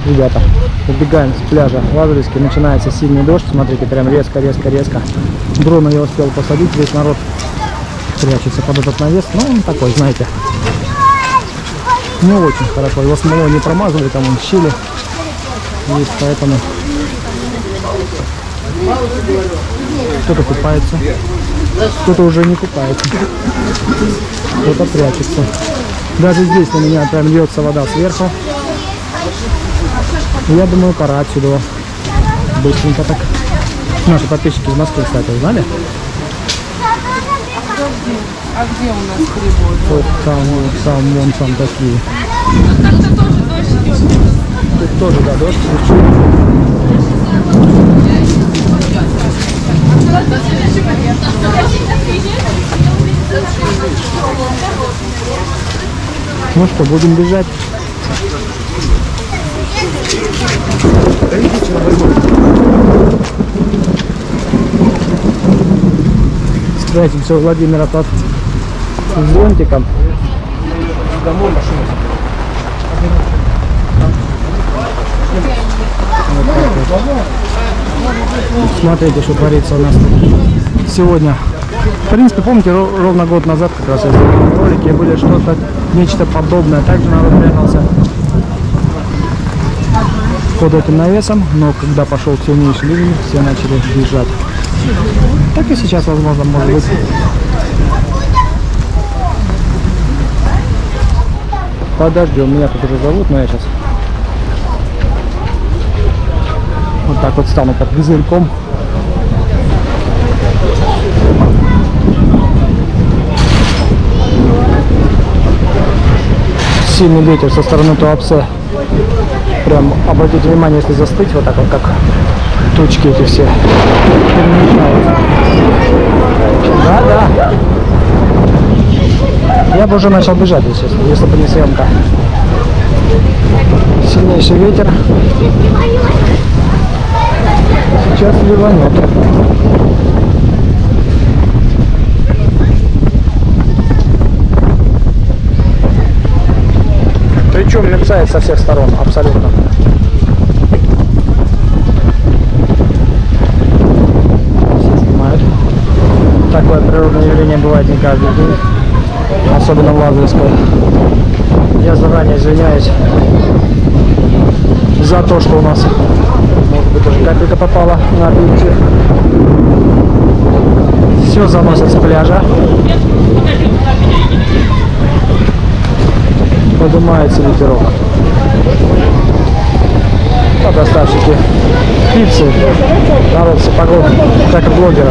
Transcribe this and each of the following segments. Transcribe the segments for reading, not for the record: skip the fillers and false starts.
ребята. Убегаем с пляжа Лазаревский. Начинается сильный дождь. Смотрите, прям резко. Бруно я успел посадить. Весь народ прячется под этот навес. Ну, он такой, знаете, не очень хорошо. Его смолой не промазали, там он щели есть, поэтому кто-то купается, кто-то уже не купается, кто-то прячется. Даже здесь на меня прям льется вода сверху. Я думаю, пора отсюда быстренько так. Наши подписчики из Москвы, кстати, узнали? А где у нас прибой? Вот там такие. Как-то тоже дождь идет. Тут тоже, да, дождь. Ну что, будем бежать. Спрячемся у Владимира под зонтиком. Домой машину. Вот. Смотрите, что творится у нас сегодня. В принципе, помните, ровно год назад как раз я сделал ролики, были что-то, нечто подобное. Также народ прятался под этим навесом, но когда пошел сильнейший ливень, все начали бежать. Так и сейчас, возможно, может быть. Подождем, меня тут уже зовут, но я сейчас вот так вот стану под козырьком. Сильный ветер со стороны Туапсе. Прям обратите внимание, если застыть вот так вот, как тучки эти все перемешаются. Да. Я бы уже начал бежать, естественно, если бы не съемка. Сильнейший ветер. Сейчас ливанет. Причем мерцает со всех сторон, абсолютно. Все снимают. Такое природное явление бывает не каждый день, особенно в Лазаревской. Я заранее извиняюсь за то, что у нас, может быть, даже капелька попала на объектив. Все заносят с пляжа. Поднимается ветерок. А доставщики пиццы, народ сапогов, так и блогера.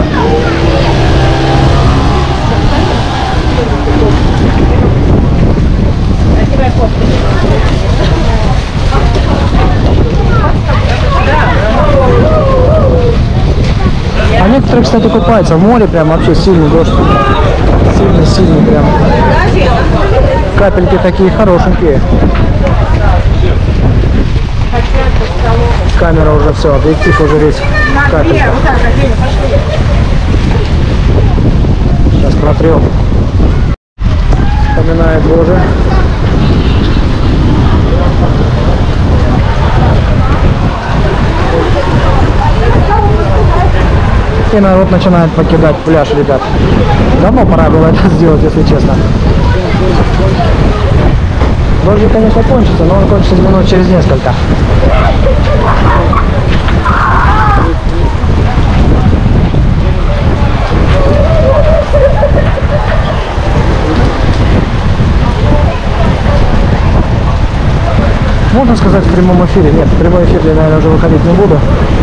А некоторые, кстати, купаются в море, прям вообще сильный дождь. Сильный прям. Капельки такие хорошенькие. Камера уже все, объектив уже весь капелька. Сейчас протрем. Вспоминает Боже. И народ начинает покидать пляж, ребят. Давно пора было это сделать, если честно. Дождь, конечно, кончится, но он кончится минут через несколько. Можно сказать в прямом эфире? Нет, в прямой эфир я, наверное, уже выходить не буду.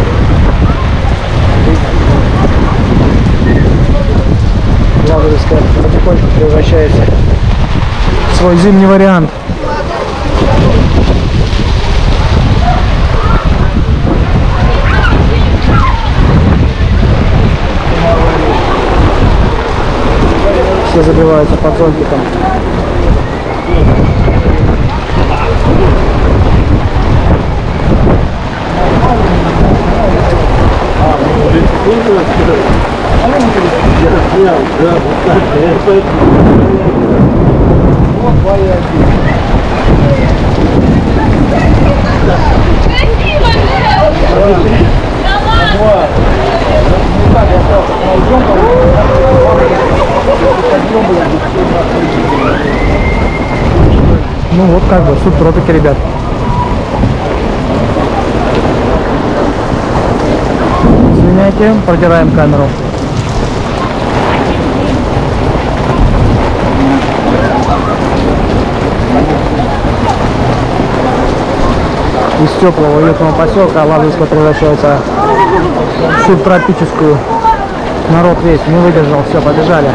Лазаревская потихоньку превращается в свой зимний вариант. Все забиваются под зонтиком. Вот как бы субтропики, ребят. Извиняйте, протираем камеру. Из теплого уютного поселка Ладожского превращается в субтропическую. Народ весь не выдержал, все, побежали.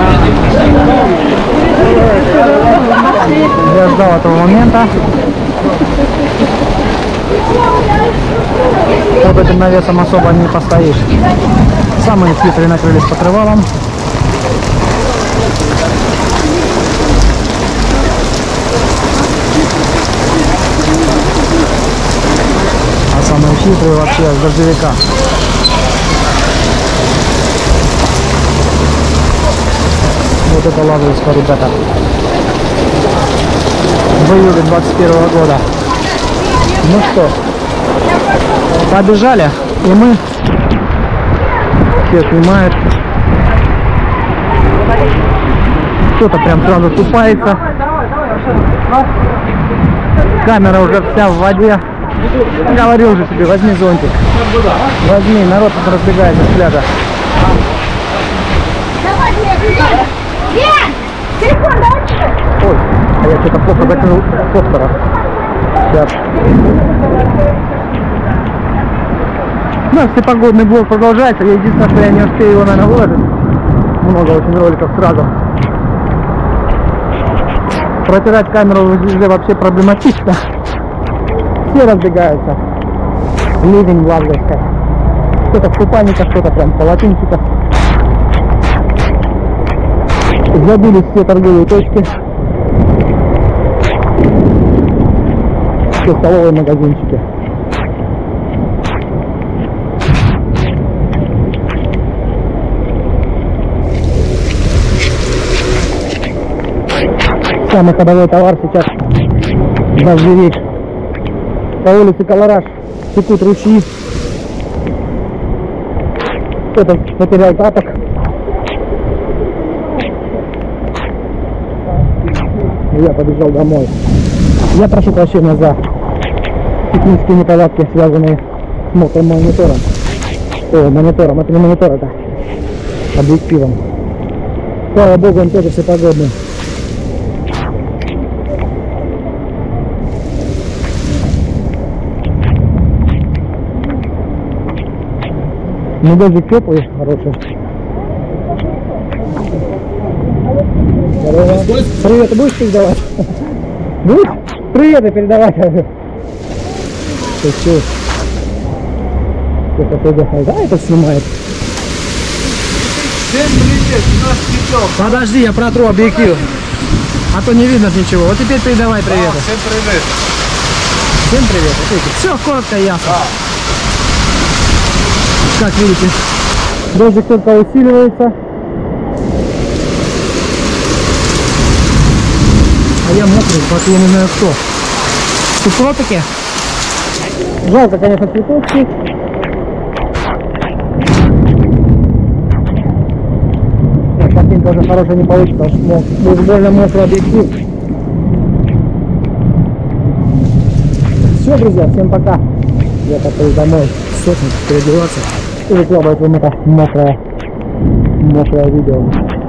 Я ждал этого момента. Под этим навесом особо не постоишь. Самые хитрые накрылись покрывалом. А самые хитрые вообще с дождевика. Вот это Ладожское, ребята. В июле 21 года. Ну что, побежали, и мы все снимают. Кто-то прям сразу купается. Камера уже вся в воде. Говорил же тебе, возьми зонтик. Возьми, народ тут разбегается с пляжа. Ой, а я что-то плохо закрыл фотора. Сейчас. Ну, всепогодный блог продолжается. Единственное, что я не успею его, наверное, выложить. Много очень роликов сразу. Протирать камеру уже вообще проблематично. Все разбегаются. Ливень в Ладожской. Кто-то в купальниках, кто-то прям в полотенчиках. Забились все торговые точки. Все столовые магазинчики. Самый ходовой товар сейчас дождевик. По улице Колораж текут ручьи. Кто-то потерял тапок. Я побежал домой. Я прошу прощения за технические неполадки, связанные с мокрым монитором. О, монитором, это не монитор, это объективом. Слава богу, он тоже всепогодный. Ну, дождик теплый, хороший. Здорово. Привет, будешь передавать? Будешь? Привет передавать. Ты что? Да, это снимает. Всем привет, у нас Титов. Подожди, я протру объектив. А то не видно ничего. Вот теперь передавай привет. Всем привет. Всем привет. Все коротко и ясно. Как видите, дождик только усиливается. А я мокрый, просто я не знаю кто. Субтропики. Жалко, конечно, цветочки. Картинка уже хорошая не получится, будет больно мокрый объектив. Все, друзья, всем пока. Я пошел домой, сохнуть, переодеваться и выкладывать вам это мокрое видео.